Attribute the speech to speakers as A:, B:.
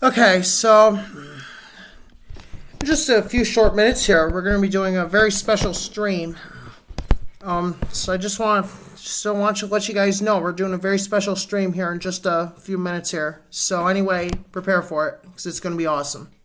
A: Okay, so in just a few short minutes here, we're going to be doing a very special stream. So I just want to let you guys know we're doing a very special stream here in just a few minutes here. So anyway, prepare for it because it's going to be awesome.